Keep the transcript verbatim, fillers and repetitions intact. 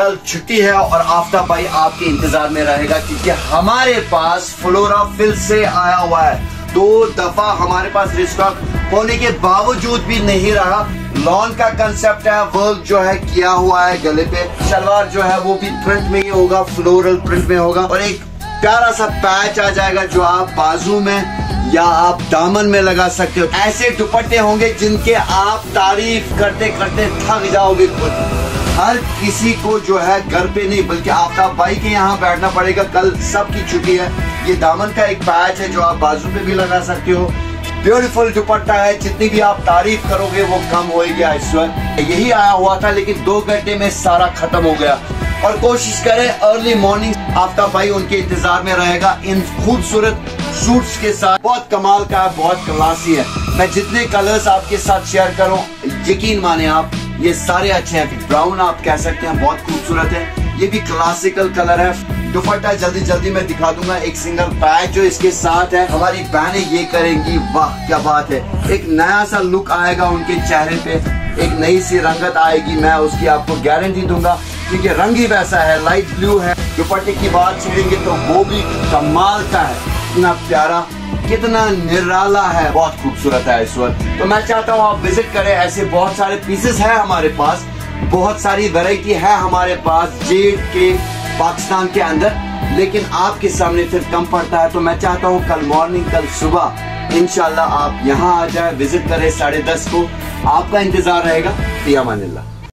कल छुट्टी है और आफ्ताब भाई आपके इंतजार में रहेगा क्योंकि हमारे पास फ्लोरा फिल से आया हुआ है। दो दफा हमारे पास रिस्टॉक होने के बावजूद भी नहीं रहा। लॉन का कंसेप्ट है, वर्क जो है किया हुआ है गले पे। शलवार जो है वो भी प्रिंट में ही होगा, फ्लोरल प्रिंट में होगा और एक प्यारा सा पैच आ जाएगा जो आप बाजू में या आप दामन में लगा सकते हो। ऐसे दुपट्टे होंगे जिनके आप तारीफ करते करते थक जाओगे खुद। हर किसी को जो है घर पे नहीं बल्कि आफ्ताब भाई के यहाँ बैठना पड़ेगा। कल सबकी छुट्टी है। ये दामन का एक पैच है जो आप बाजू पे भी लगा सकते हो। ब्यूटीफुल दुपट्टा है, जितनी भी आप तारीफ करोगे वो कम होएगा। इस वक्त यही आया हुआ था लेकिन दो घंटे में सारा खत्म हो गया। और कोशिश करें अर्ली मॉर्निंग, आफ्ताब भाई उनके इंतजार में रहेगा इन खूबसूरत सूट्स के साथ। बहुत कमाल का है, बहुत क्लासी है। मैं जितने कलर्स आपके साथ शेयर करूं यकीन माने आप, ये सारे अच्छे हैं। ब्राउन आप कह सकते हैं बहुत खूबसूरत है, ये भी क्लासिकल कलर है। दुपट्टा जल्दी जल्दी मैं दिखा दूंगा। एक सिंगल पैच जो इसके साथ है, हमारी बहनें ये करेंगी, वाह क्या बात है। एक नया सा लुक आएगा उनके चेहरे पे, एक नई सी रंगत आएगी। मैं उसकी आपको गारंटी दूंगा क्योंकि रंग ही वैसा है, लाइट ब्लू है। दुपट्टे की बात छेड़ेंगे तो वो भी कमाल का है, कितना प्यारा, कितना निराला है, बहुत खूबसूरत है इस वक्त। तो मैं चाहता हूँ आप विजिट करें। ऐसे बहुत सारे पीसेस है हमारे पास, बहुत सारी वैरायटी है हमारे पास जेड के पाकिस्तान के अंदर, लेकिन आपके सामने फिर कम पड़ता है। तो मैं चाहता हूँ कल मॉर्निंग, कल सुबह इंशाल्लाह आप यहाँ आ जाए, विजिट करें साढ़े दस को। आपका इंतजार रहेगा। फिया अमानिल्लाह।